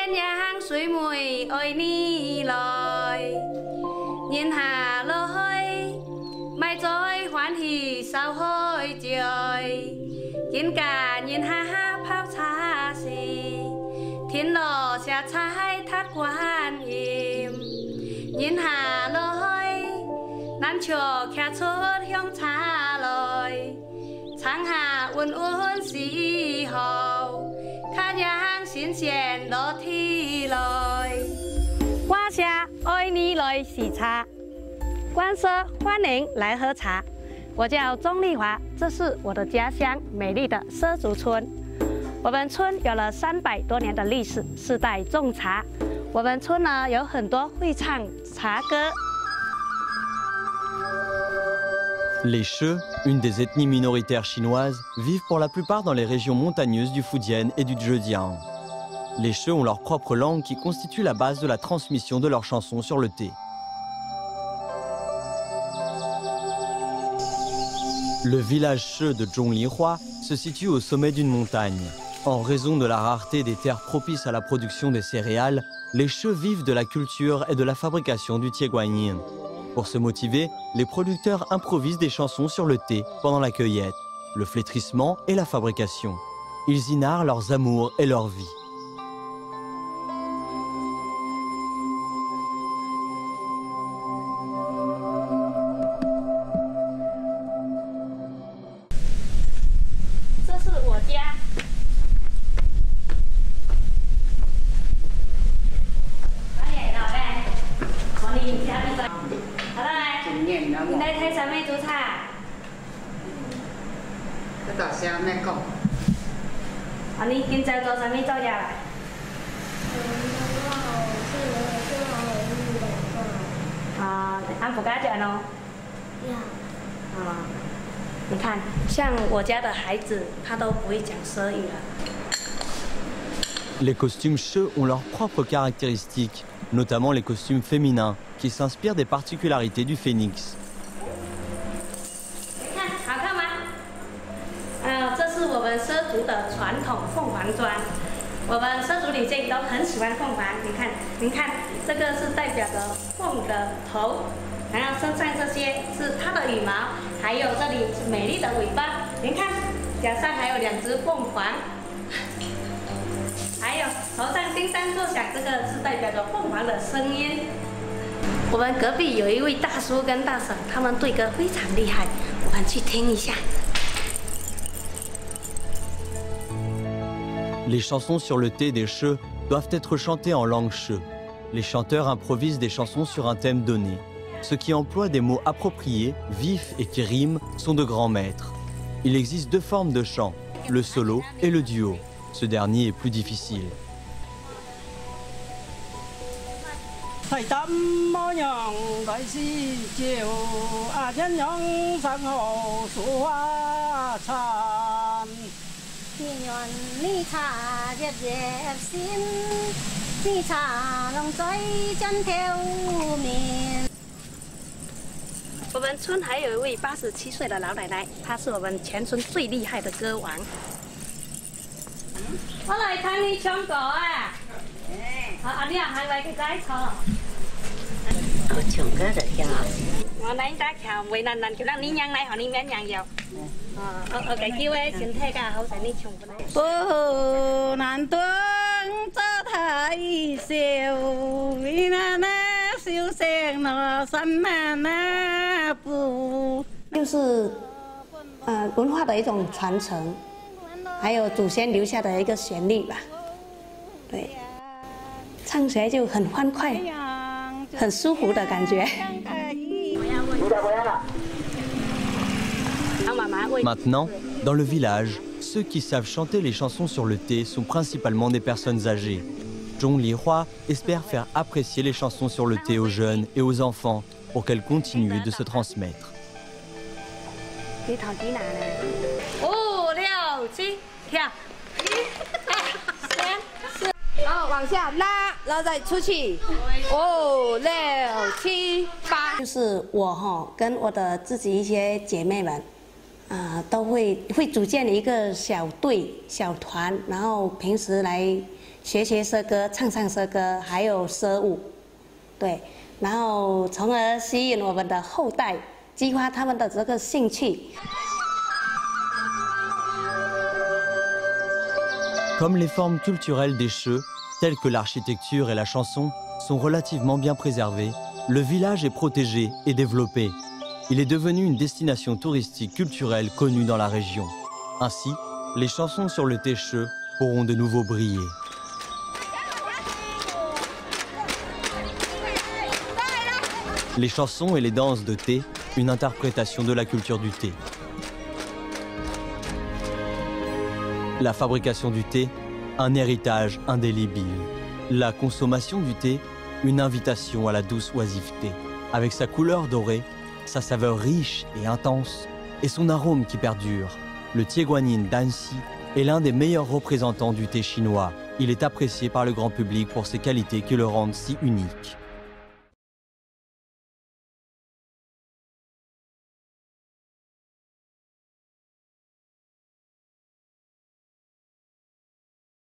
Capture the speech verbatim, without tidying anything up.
天阳水梅愛你來，年下來，咪再歡喜少開醉，見家年下泡茶時，天落下彩塔觀音，年下來，咱卻騎出鄉茶來，長下溫溫時候。 太陽新鮮落地來，我下愛你來洗茶，官舍歡迎來喝茶。我叫钟丽华，这是我的家乡美丽的畲族村。我们村有了三百多年的历史，世代种茶。我们村呢有很多会唱茶歌。 Les Che, une des ethnies minoritaires chinoises, vivent pour la plupart dans les régions montagneuses du Fujian et du Zhejiang. Les Che ont leur propre langue qui constitue la base de la transmission de leurs chansons sur le thé. Le village Che de Zhonglihua se situe au sommet d'une montagne. En raison de la rareté des terres propices à la production des céréales, les Che vivent de la culture et de la fabrication du thé guanyin. Pour se motiver, les producteurs improvisent des chansons sur le thé pendant la cueillette, le flétrissement et la fabrication. Ils y narrent leurs amours et leur vie. Les costumes Che ont leurs propres caractéristiques, notamment les costumes féminins, qui s'inspirent des particularités du phénix. 我们畲族女性都很喜欢凤凰，你看，你看，这个是代表着凤的头，然后身上这些是它的羽毛，还有这里是美丽的尾巴，你看，脚上还有两只凤凰，还有头上叮当作响，这个是代表着凤凰的声音。我们隔壁有一位大叔跟大婶，他们对歌非常厉害，我们去听一下。 Les chansons sur le thé des Che doivent être chantées en langue Che. Les chanteurs improvisent des chansons sur un thème donné. Ceux qui emploient des mots appropriés, vifs et qui riment sont de grands maîtres. Il existe deux formes de chant, le solo et le duo. Ce dernier est plus difficile. 我们村还有一位八十七岁的老奶奶，她是我们全村最厉害的歌王。我来看你唱歌啊！啊啊，你啊，还来给再唱。 我唱歌就唱。 我来打桥，为难难叫咱你娘来，和你免娘要。 哦，我嘅叫诶，身體較好，使你唱過嚟。不難斷這太笑，為那那笑聲那山那那不，就是呃文化的一種傳承，還有祖先留下的一個旋律吧。對，唱起來就很歡快，很舒服的感覺。回來了。 Maintenant, dans le village, ceux qui savent chanter les chansons sur le thé sont principalement des personnes âgées. Zhonglihua espère faire apprécier les chansons sur le thé aux jeunes et aux enfants pour qu'elles continuent de se transmettre. 五六七，跳！三四，然后往下拉，然后再出去。五六七八，就是我哈跟我的自己一些姐妹们。 啊、呃，都会会组建一个小队、小团，然后平时来学学社歌、唱唱社歌，还有歌舞，对，然后从而吸引我们的后代，激发他们的这个兴趣。 Comme les formes culturelles des Cheux, telles que l'architecture et la chanson, sont relativement bien préservées, le village est protégé et développé. Il est devenu une destination touristique culturelle connue dans la région. Ainsi, les chansons sur le thé Cheux pourront de nouveau briller. Les chansons et les danses de thé, une interprétation de la culture du thé. La fabrication du thé, un héritage indélébile. La consommation du thé, une invitation à la douce oisiveté. Avec sa couleur dorée, sa saveur riche et intense, et son arôme qui perdure, le thé guanyin d'Annecy est l'un des meilleurs représentants du thé chinois. Il est apprécié par le grand public pour ses qualités qui le rendent si unique.